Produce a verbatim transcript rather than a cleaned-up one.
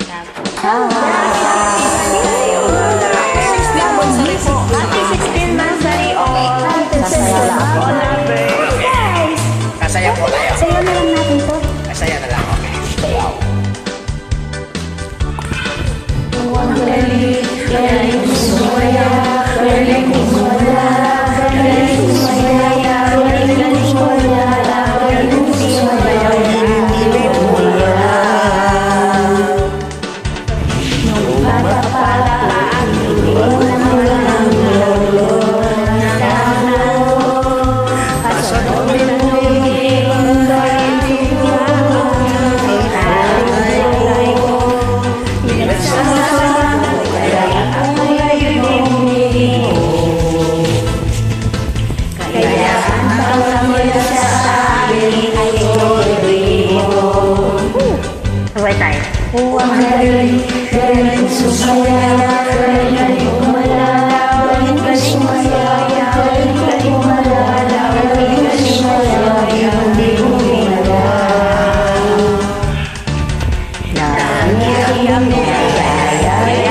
Happy sixteen months dari all. Kasaya po tayo. Sayaw na lang natin to. Kasaya na lang. Okay. Sayaw. Huwag galing, galing sumaya, galing sumaya, galing sumaya, galing sumaya, galing sumaya, galing sumaya. Nung bata pala ang hindi mo naman ang lolo na tao. Kasunod na nagiging galing sumaya, galing ko. Pinagsama kaya ako ngayon humingi kaya ang tawag sa akin ay bibo. Sabay tayo. Huwag galing, galing sumaya, galing umalala, galing ka sumaya, galing ka umalala, galing ka sumaya, hindi mo ginala. Lagi ang niyaya.